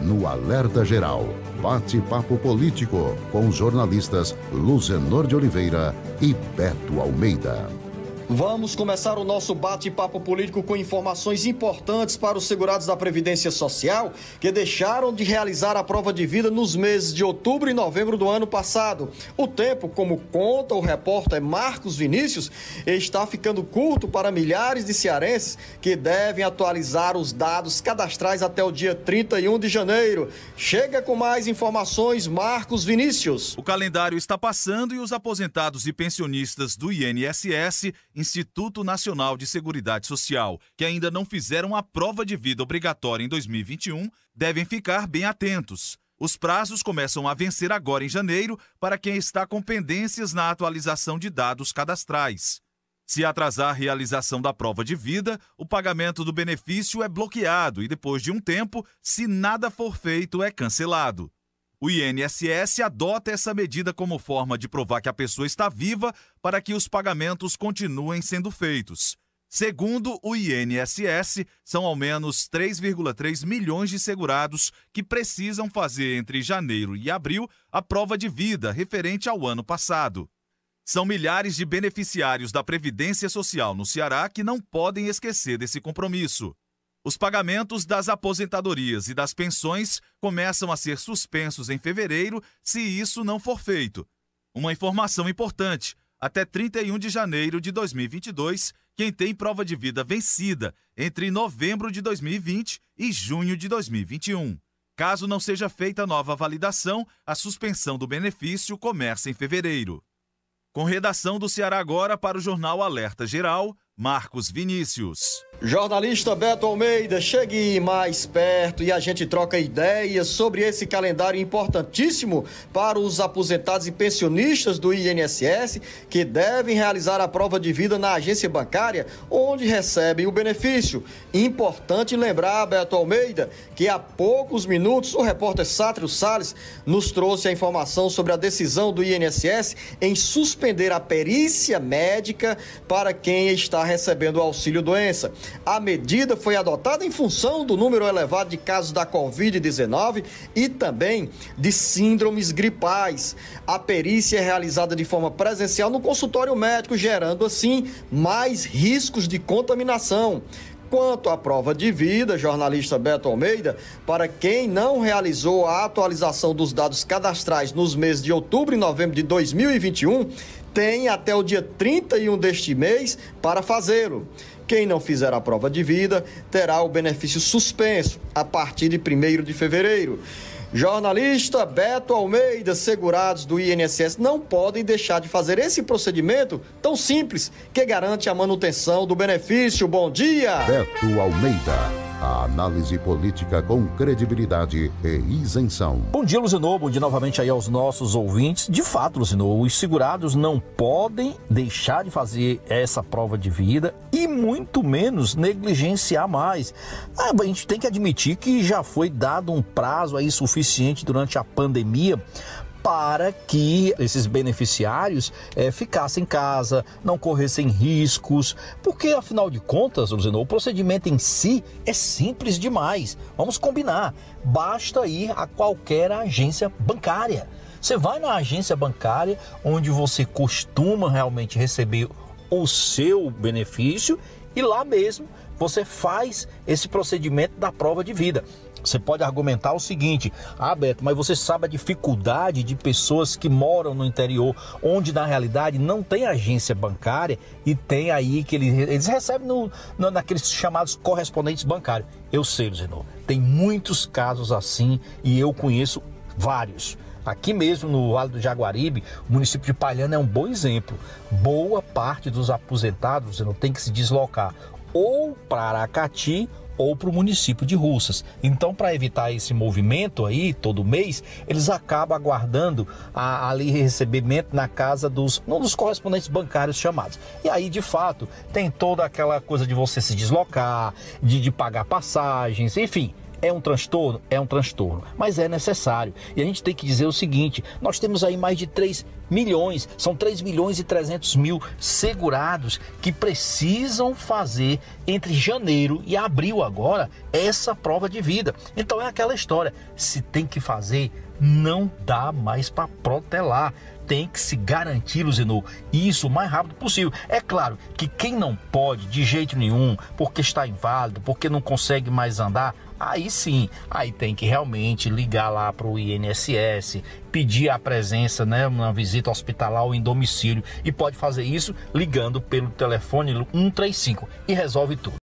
no Alerta Geral. Bate-papo político com os jornalistas Luzenor de Oliveira e Beto Almeida. Vamos começar o nosso bate-papo político com informações importantes para os segurados da Previdência Social que deixaram de realizar a prova de vida nos meses de outubro e novembro do ano passado. O tempo, como conta o repórter Marcos Vinícius, está ficando curto para milhares de cearenses que devem atualizar os dados cadastrais até o dia 31 de janeiro. Chega com mais informações, Marcos Vinícius. O calendário está passando e os aposentados e pensionistas do INSS, Instituto Nacional de Seguridade Social, que ainda não fizeram a prova de vida obrigatória em 2021, devem ficar bem atentos. Os prazos começam a vencer agora em janeiro para quem está com pendências na atualização de dados cadastrais. Se atrasar a realização da prova de vida, o pagamento do benefício é bloqueado e, depois de um tempo, se nada for feito, é cancelado. O INSS adota essa medida como forma de provar que a pessoa está viva para que os pagamentos continuem sendo feitos. Segundo o INSS, são ao menos 3,3 milhões de segurados que precisam fazer entre janeiro e abril a prova de vida referente ao ano passado. São milhares de beneficiários da Previdência Social no Ceará que não podem esquecer desse compromisso. Os pagamentos das aposentadorias e das pensões começam a ser suspensos em fevereiro se isso não for feito. Uma informação importante: até 31 de janeiro de 2022, quem tem prova de vida vencida entre novembro de 2020 e junho de 2021. Caso não seja feita nova validação, a suspensão do benefício começa em fevereiro. Com redação do Ceará Agora para o Jornal Alerta Geral, Marcos Vinícius. Jornalista Beto Almeida, chegue mais perto e a gente troca ideias sobre esse calendário importantíssimo para os aposentados e pensionistas do INSS que devem realizar a prova de vida na agência bancária onde recebem o benefício. Importante lembrar, Beto Almeida, que há poucos minutos o repórter Sátrio Salles nos trouxe a informação sobre a decisão do INSS em suspender a perícia médica para quem está recebendo o auxílio-doença. A medida foi adotada em função do número elevado de casos da Covid-19 e também de síndromes gripais. A perícia é realizada de forma presencial no consultório médico, gerando assim mais riscos de contaminação. Quanto à prova de vida, jornalista Beto Almeida, para quem não realizou a atualização dos dados cadastrais nos meses de outubro e novembro de 2021, tem até o dia 31 deste mês para fazê-lo. Quem não fizer a prova de vida terá o benefício suspenso a partir de 1º de fevereiro. Jornalista Beto Almeida, segurados do INSS não podem deixar de fazer esse procedimento tão simples que garante a manutenção do benefício. Bom dia! Beto Almeida. A análise política com credibilidade e isenção. Bom dia, Luzenor. Bom dia novamente aí aos nossos ouvintes. De fato, Luzenor, os segurados não podem deixar de fazer essa prova de vida e muito menos negligenciar mais. A gente tem que admitir que já foi dado um prazo aí suficiente durante a pandemia para que esses beneficiários ficassem em casa, não corressem riscos, porque afinal de contas, Luzenor, o procedimento em si é simples demais. Vamos combinar, basta ir a qualquer agência bancária. Você vai na agência bancária onde você costuma realmente receber o seu benefício e lá mesmo você faz esse procedimento da prova de vida. Você pode argumentar o seguinte: Beto, mas você sabe a dificuldade de pessoas que moram no interior, onde na realidade não tem agência bancária e tem aí que eles recebem naqueles chamados correspondentes bancários. Eu sei, Zenor, tem muitos casos assim e eu conheço vários. Aqui mesmo no Vale do Jaguaribe, o município de Palhano é um bom exemplo. Boa parte dos aposentados não tem que se deslocar ou para Aracati ou para o município de Russas. Então, para evitar esse movimento aí, todo mês, eles acabam aguardando ali recebimento na casa um dos correspondentes bancários chamados. E aí, de fato, tem toda aquela coisa de você se deslocar, de pagar passagens, enfim. É um transtorno? É um transtorno, mas é necessário. E a gente tem que dizer o seguinte, nós temos aí mais de 3 milhões, são 3 milhões e 300 mil segurados que precisam fazer entre janeiro e abril agora essa prova de vida. Então é aquela história, se tem que fazer, não dá mais para protelar. Tem que se garantir, Luzenor, isso o mais rápido possível. É claro que quem não pode de jeito nenhum, porque está inválido, porque não consegue mais andar, aí sim, aí tem que realmente ligar lá para o INSS, pedir a presença, né, uma visita hospitalar ou em domicílio, e pode fazer isso ligando pelo telefone 135 e resolve tudo.